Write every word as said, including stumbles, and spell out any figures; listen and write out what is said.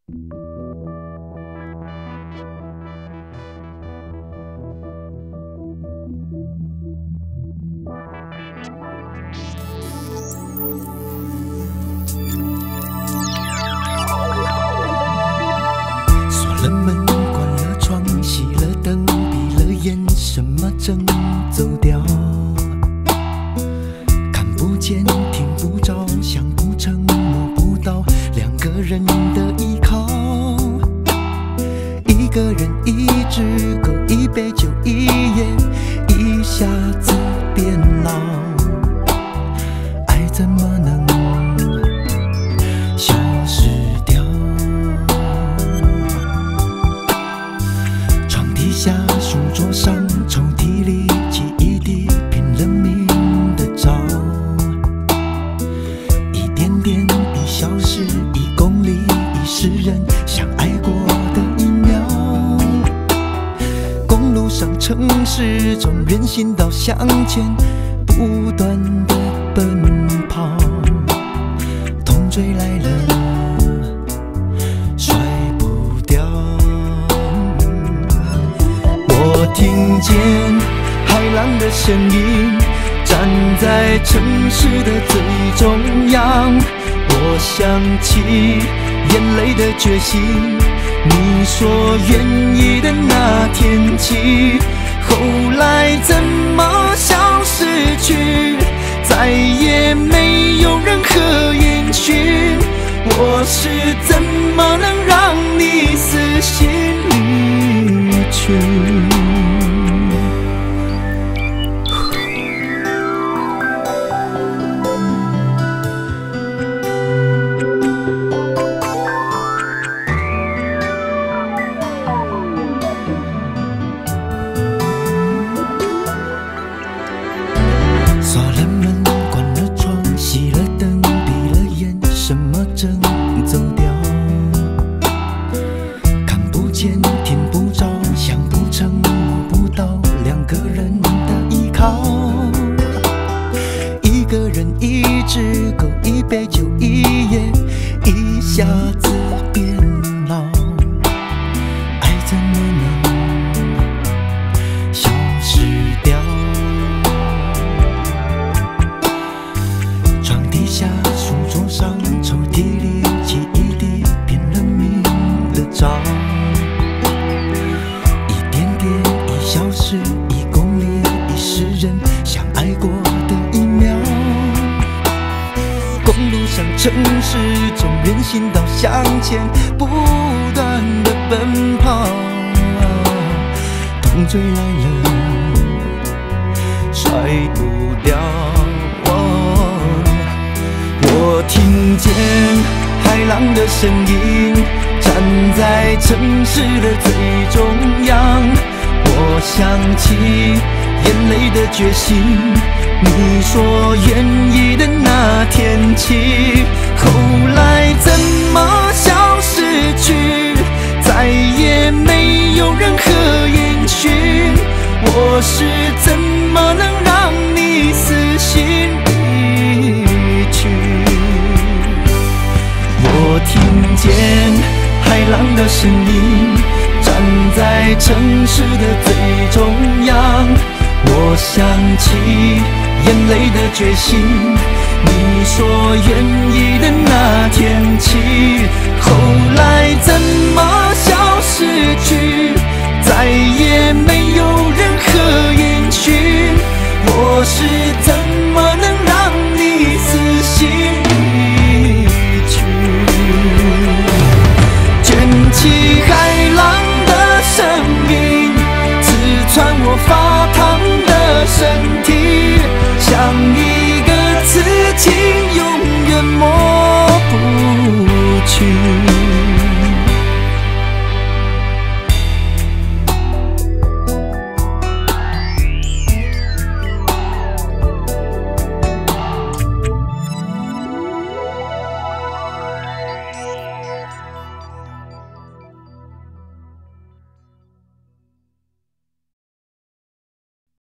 锁了门，关了窗，熄了灯，闭了眼，什么正走掉？看不见，听不着，想不成，摸不到，两个人的依靠。一个人一支歌，一杯酒，一夜，一下子变老。爱怎么能消失掉？床底下、书桌上、抽屉里，记忆里拼了命的找，一点点已消失，一公里已是人相爱过的一秒。公路上、城市中，人行道向前不断的奔跑，痛追来了，甩不掉。我听见海浪的声音，站在城市的最中央。我想起眼泪的决心，你说愿意的那天起，后来怎么消失去？再也没有任何音讯。我是怎么能让你死心离去？锁了门，关了窗，熄了灯，闭了眼，什么正走掉？看不见，听不着，想不成，摸不到，两个人的依靠。一个人一支歌，一杯酒，一夜，一下子变老。爱怎么能消失掉？床底下、书桌上、抽屉里，记忆里拼了命的找，一点点已消失，一公里已是人相爱过的一秒。公路上、城市中，人行道向前不断的奔跑，痛追来了，甩不掉。我听见海浪的声音，站在城市的最中央。我想起眼泪的决心，你说愿意的那天起，后来怎么消失去？再也没有任何音讯。我是怎么能让你死心离去？我听见海浪的声音，站在城市的最中央。我想起眼泪的决心，你说愿意的那天起，后来怎么消失去？再也没有任何音讯。我是怎么能让你死心离去？卷起海浪的声音，刺穿我发烫的身体，像一个刺青，永远抹不去。